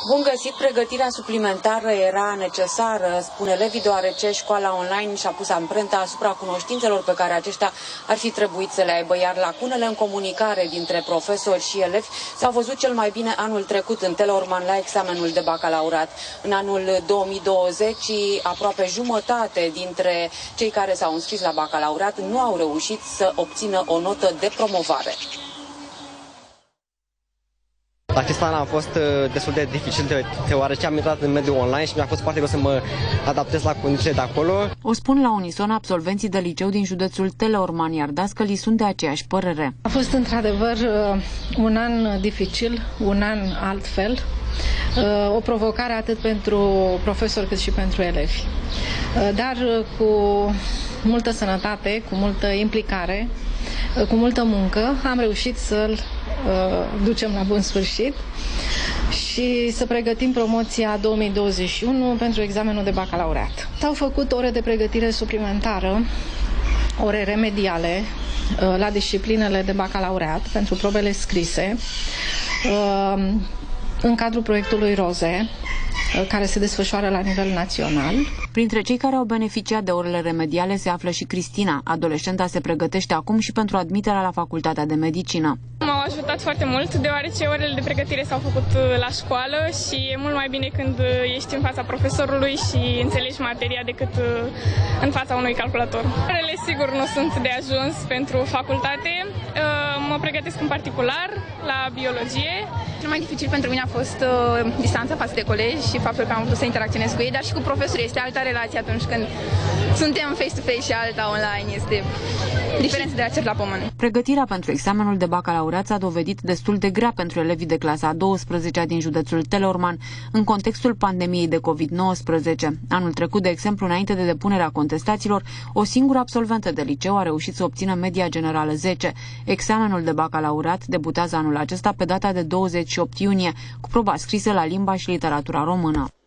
Bun găsit, pregătirea suplimentară era necesară, spun elevii, deoarece școala online și-a pus amprenta asupra cunoștințelor pe care aceștia ar fi trebuit să le aibă, iar lacunele în comunicare dintre profesori și elevi s-au văzut cel mai bine anul trecut în Teleorman la examenul de bacalaureat. În anul 2020, aproape jumătate dintre cei care s-au înscris la bacalaureat nu au reușit să obțină o notă de promovare. Acest an a fost destul de dificil, deoarece am intrat în mediul online și mi-a fost foarte greu să mă adaptez la condițiile de acolo. O spun la unison absolvenții de liceu din județul Teleorman, iar dascălii sunt de aceeași părere. A fost într-adevăr un an dificil, un an altfel, o provocare atât pentru profesori cât și pentru elevi. Dar cu multă sănătate, cu multă implicare, cu multă muncă, am reușit să-l ducem la bun sfârșit și să pregătim promoția 2021 pentru examenul de bacalaureat. S-au făcut ore de pregătire suplimentară, ore remediale la disciplinele de bacalaureat pentru probele scrise în cadrul proiectului ROZE, care se desfășoară la nivel național. Printre cei care au beneficiat de orele remediale se află și Cristina. Adolescenta se pregătește acum și pentru admiterea la Facultatea de Medicină. M-au ajutat foarte mult, deoarece orele de pregătire s-au făcut la școală și e mult mai bine când ești în fața profesorului și înțelegi materia decât în fața unui calculator. Orele sigur nu sunt de ajuns pentru facultate. Mă pregătesc în particular la biologie. Cel mai dificil pentru mine a fost distanța față de colegi și faptul că am putut să interacționez cu ei, dar și cu profesorii. Este alta relație atunci când suntem face-to-face și alta online. Este diferență de la cer la pământ. Pregătirea pentru examenul de bacalaureat s-a dovedit destul de grea pentru elevii de clasa a 12-a din județul Teleorman, în contextul pandemiei de COVID-19. Anul trecut, de exemplu, înainte de depunerea contestațiilor, o singură absolventă de liceu a reușit să obțină media generală 10. Examenul de bacalaureat debutează anul acesta pe data de 28 iunie, cu proba scrisă la limba și literatura română.